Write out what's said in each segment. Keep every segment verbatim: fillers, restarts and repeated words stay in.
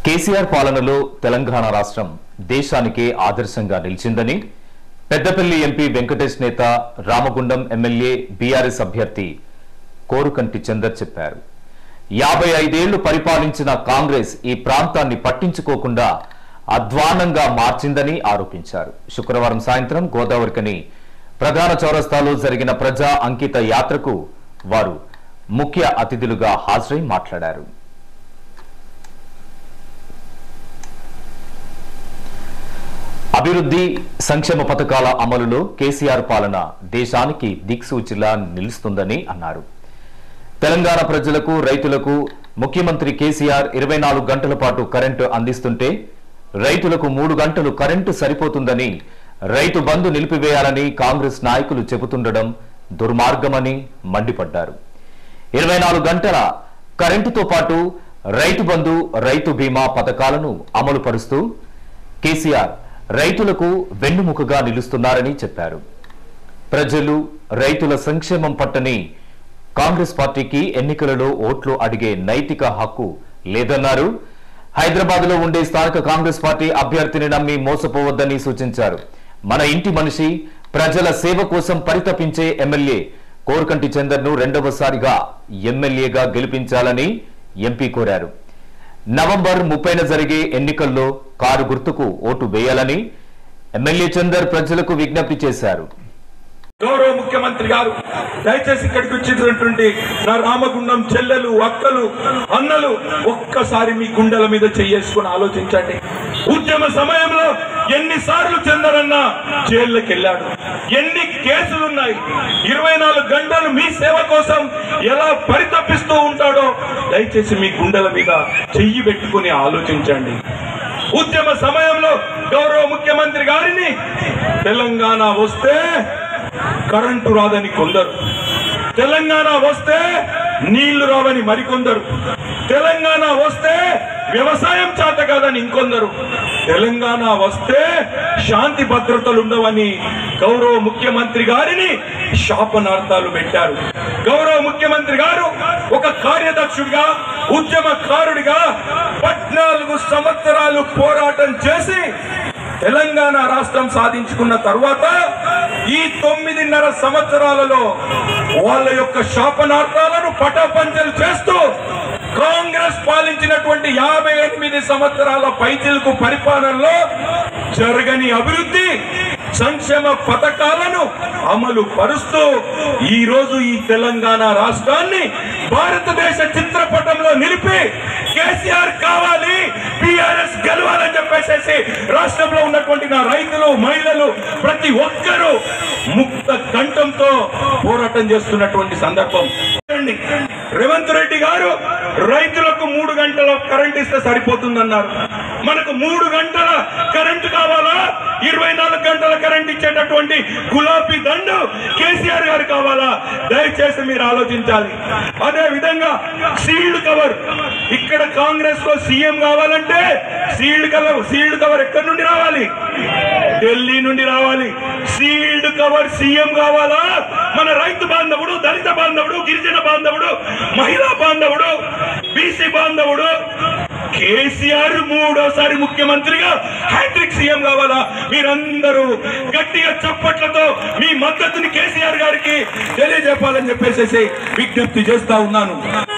కేసీఆర్ పాలనలో తెలంగాణ రాష్ట్రం దేశానికే ఆదర్శంగా నిలిచిందని పెద్దపల్లి ఎంపీ వెంకటేష్ నేత రామగుండం ఎమ్మెల్యే బీఆర్ఎస్ అభ్యర్థి కోరుకంటి చందర్ చెప్పారు. యాభై ఐదేళ్లు పరిపాలించిన కాంగ్రెస్ ఈ ప్రాంతాన్ని పట్టించుకోకుండా అధ్వానంగా మార్చిందని ఆరోపించారు. శుక్రవారం సాయంత్రం గోదావరికని ప్రధాన చౌరస్తాలో జరిగిన ప్రజా అంకిత యాత్రకు వారు ముఖ్య అతిథులుగా హాజరై మాట్లాడారు. అభివృద్ధి సంక్షేమ పథకాల అమలులో కేసీఆర్ పాలన దేశానికి దిక్సూచిలా నిలుస్తుందని అన్నారు. తెలంగాణ ప్రజలకు రైతులకు ముఖ్యమంత్రి కేసీఆర్ ఇరవై నాలుగు గంటల పాటు కరెంటు అందిస్తుంటే రైతులకు మూడు గంటలు కరెంటు సరిపోతుందని, రైతు బంధు నిలిపివేయాలని కాంగ్రెస్ నాయకులు చెబుతుండడం దుర్మార్గమని మండిపడ్డారు. ఇరవై నాలుగు గంటల కరెంటుతో పాటు రైతు బంధు, రైతు బీమా పథకాలను అమలు పరుస్తూ కేసీఆర్ రైతులకు వెన్నుముకగా నిలుస్తున్నారని చెప్పారు. ప్రజలు రైతుల సంక్షేమం పట్టని కాంగ్రెస్ పార్టీకి ఎన్నికలలో ఓట్లు అడిగే నైతిక హక్కు లేదన్నారు. హైదరాబాద్ లో ఉండే స్థానిక కాంగ్రెస్ పార్టీ అభ్యర్థిని నమ్మి మోసపోవద్దని సూచించారు. మన ఇంటి మనిషి, ప్రజల సేవ కోసం పరితపించే ఎమ్మెల్యే కోరుకంటి చందర్ ను రెండవసారిగా ఎమ్మెల్యేగా గెలిపించాలని ఎంపీ కోరారు. నవంబర్ ముప్పైన జరిగే ఎన్నికల్లో కారు గుర్తుకు ఓటు వేయాలని ఎమ్మెల్యే చందర్ ప్రజలకు విజ్ఞప్తి చేశారు. గౌరవ ముఖ్యమంత్రి గారు దయచేసి ఇక్కడికి వచ్చినటువంటి నా రామగుండం చెల్లెలు, అక్కలు, అన్నలు ఒక్కసారి మీ గుండెల మీద చేసుకుని ఆలోచించండి. ఉద్యమ సమయంలో ఎన్నిసార్లు చందరన్న జైల్లోకి వెళ్ళాడు, ఎన్ని కేసులున్నాయి, ఇరవై నాలుగు గంటలు మీ సేవ కోసం ఎలా పరితపిస్తూ ఉంటాడో దయచేసి మీ గుండెల మీద చెయ్యి పెట్టుకుని ఆలోచించండి. ఉద్యమ సమయంలో గౌరవ ముఖ్యమంత్రి గారిని తెలంగాణ వస్తే కరెంటు రాదని కొందరు, తెలంగాణ వస్తే నీళ్లు రావని మరికొందరు, తెలంగాణ వస్తే వ్యవసాయం చేత కాదని ఇంకొందరు, తెలంగాణ వస్తే శాంతి భద్రతలు ఉండవని గౌరవ ముఖ్యమంత్రి గారిని శాపనార్థాలు పెట్టారు. గౌరవ ముఖ్యమంత్రి గారు ఒక కార్యదక్షుడిగా, ఉద్యమకారుడిగా పద్నాలుగు సంవత్సరాలు పోరాటం చేసి తెలంగాణ రాష్ట్రం సాధించుకున్న తర్వాత ఈ తొమ్మిదిన్నర సంవత్సరాలలో వాళ్ళ యొక్క శాపనార్థాలను పటాపంచలు చేస్తూ కాంగ్రెస్ పాలించినటువంటి యాభై ఎనిమిది సంవత్సరాల పైచిలుకు పరిపాలనలో జరగని అభివృద్ధి సంక్షేమ పథకాలను అమలు పరుస్తూ ఈ రోజు ఈ తెలంగాణ రాష్ట్రాన్ని భారతదేశ చిత్రపటంలో నిలిపి కేసీఆర్ కావాలి, బీఆర్ఎస్ గెలవాలని చెప్పేసి రాష్ట్రంలో ఉన్నటువంటి నా రైతులు, మహిళలు ప్రతి ఒక్కరూ ముక్త కంఠంతో పోరాటం చేస్తున్నటువంటి సందర్భం. రేవంత్ రెడ్డి గారు రైతులకు మూడు గంటల కరెంట్ ఇస్తే సరిపోతుందన్నారు. మనకు మూడు గంటల కరెంటు కావాలా, ఇరవై నాలుగు గంటల కరెంట్ ఇచ్చేటటువంటి గులాబీ దండు కేసీఆర్ గారు కావాలా? దయచేసి మీరు ఆలోచించాలి. అదే విధంగా సీల్డ్ కవర్, ఇక్కడ కాంగ్రెస్ లో సీఎం కావాలంటే సీల్డ్ కవర్ సీల్డ్ కవర్ ఎక్కడి నుండి రావాలి? ఢిల్లీ నుండి రావాలి. సీల్డ్ కవర్ సీఎం కావాలా? మన రైతు బాంధవుడు, దళిత బాంధవుడు, గిరిజన బాంధవుడు, మహిళా బాంధవుడు, బీసీ బాంధవుడు కేసీఆర్ మూడోసారి ముఖ్యమంత్రిగా హ్యాట్రిక్ సీఎం కావాలా? మీరందరూ గట్టిగా చప్పట్లతో మీ మద్దతుని కేసీఆర్ గారికి తెలియజెప్పాలని చెప్పేసి విజ్ఞప్తి చేస్తా ఉన్నాను.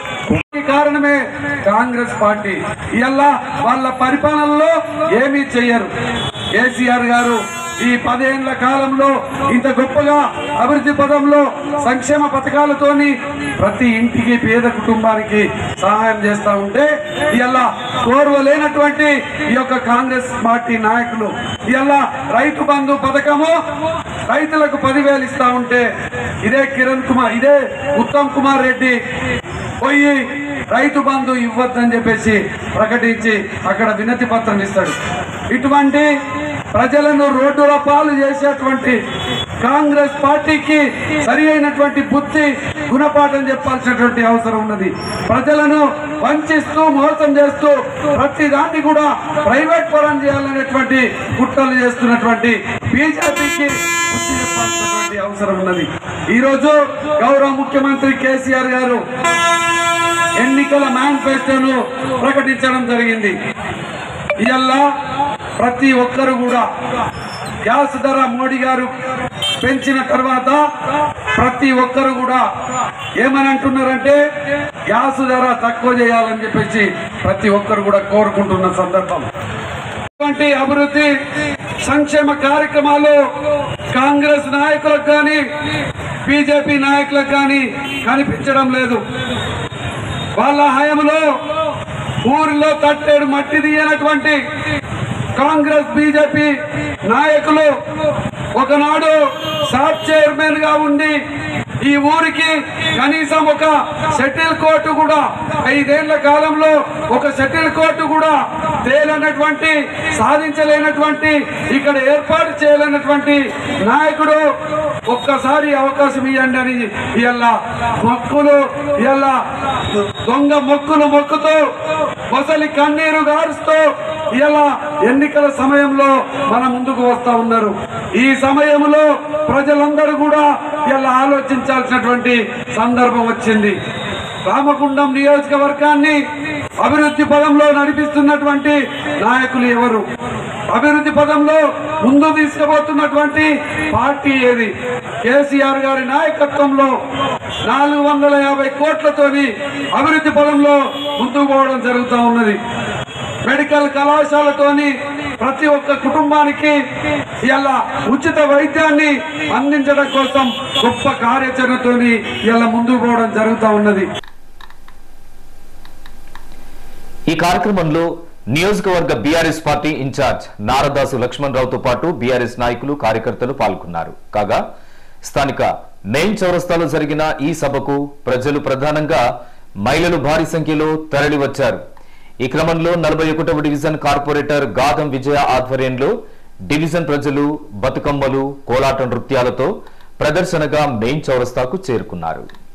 కారణమే కాంగ్రెస్ పార్టీ ఇలా వాళ్ళ పరిపాలనలో ఏమీ చెయ్యరు. కేసీఆర్ గారు ఈ పదేళ్ల కాలంలో ఇంత గొప్పగా అభివృద్ధి పదంలో సంక్షేమ పథకాలతోని ప్రతి ఇంటికి, పేద కుటుంబానికి సహాయం చేస్తా ఉంటే ఇలా కోర్వలేనటువంటి ఈ యొక్క కాంగ్రెస్ పార్టీ నాయకులు ఇలా రైతు బంధు పథకము రైతులకు పదివేలు ఇస్తా ఉంటే ఇదే కిరణ్ కుమార్, ఇదే ఉత్తమ్ కుమార్ రెడ్డి పోయి రైతు బంధు ఇవ్వద్దని చెప్పేసి ప్రకటించి అక్కడ వినతి పత్రం ఇస్తాడు. ఇటువంటి ప్రజలను రోడ్డుల పాలు చేసేటువంటి కాంగ్రెస్ పార్టీకి సరి అయినటువంటి బుద్ధి, గుణపాఠం చెప్పాల్సినటువంటి అవసరం ఉన్నది. ప్రజలను వంచిస్తూ, మోసం చేస్తూ ప్రతి దాన్ని కూడా ప్రైవేట్ పరం చేయాలనేటువంటి కుట్రలు చేస్తున్నటువంటి బీజేపీకి బుద్ధి చెప్పాల్సినటువంటి అవసరం ఉన్నది. ఈ రోజు గౌరవ ముఖ్యమంత్రి కేసీఆర్ గారు ఎన్నికల మేనిఫెస్టోను ప్రకటించడం జరిగింది. ఇవాళ ప్రతి ఒక్కరు కూడా గ్యాస్ ధర మోడీ గారు పెంచిన తర్వాత ప్రతి ఒక్కరు కూడా ఏమని అంటున్నారంటే గ్యాస్ ధర తక్కువ చేయాలని చెప్పేసి ప్రతి ఒక్కరు కూడా కోరుకుంటున్న సందర్భం. అభివృద్ధి సంక్షేమ కార్యక్రమాలు కాంగ్రెస్ నాయకులకు కానీ బీజేపీ నాయకులకు కానీ కనిపించడం లేదు. వాళ్ళ హయాంలో ఊరిలో తట్టేడు మట్టి తీయనటువంటి కాంగ్రెస్ బీజేపీ నాయకులు ఒకనాడు సాబ్ చైర్మన్ గా ఉండి ఈ ఊరికి కనీసం ఒక షటిల్ కోర్టు కూడా ఐదేళ్ల కాలంలో ఒక షటిల్ కోర్టు కూడా తేలనటువంటి సాధించలేనటువంటి ఇక్కడ ఏర్పాటు చేయలేనటువంటి నాయకుడు ఒక్కసారి అవకాశం ఇవ్వండి అని ఇలా మొక్కులు ఇలా దొంగ మొక్కులు మొక్కుతూ మొసలి కన్నీరు గారుస్తూ ఇలా ఎన్నికల సమయంలో మన ముందుకు వస్తా ఉన్నారు. ఈ సమయంలో ప్రజలందరూ కూడా ఇలా ఆలోచించాల్సినటువంటి సందర్భం వచ్చింది. రామగుండం నియోజకవర్గాన్ని అభివృద్ధి పదంలో నడిపిస్తున్నటువంటి నాయకులు ఎవరు? అభివృద్ధి పదంలో ముందు తీసుకుపోతున్నటువంటి పార్టీ ఏది? కేసీఆర్ గారి నాయకత్వంలో నాలుగు వందల యాభై కోట్లతోని అభివృద్ధి పదంలో ముందుకు పోవడం జరుగుతూ ఉన్నది. మెడికల్ కళాశాలతోని ప్రతి ఒక్క కుటుంబానికి ఇలా ఉచిత వైద్యాన్ని అందించడం కోసం గొప్ప కార్యాచరణతోని ఇలా ముందుకు పోవడం జరుగుతూ ఉన్నది. ఈ కార్యక్రమంలో నియోజకవర్గ BRS party incharge Naradasu Laxman రావుతో పాటు బీఆర్ఎస్ నాయకులు కార్యకర్తలు పాల్గొన్నారు. కాగా స్థానిక మెయిన్ చౌరస్తాలో జరిగిన ఈ సభకు ప్రజలు ప్రధానంగా మహిళలు భారీ సంఖ్యలో తరలివచ్చారు. ఈ క్రమంలో నలభై ఒకటవ డివిజన్ కార్పొరేటర్ గాదం విజయ ఆధ్వర్యంలో డివిజన్ ప్రజలు బతుకమ్మలు కోలాట నృత్యాలతో ప్రదర్శనగా మెయిన్ చౌరస్తాకు చేరుకున్నారు.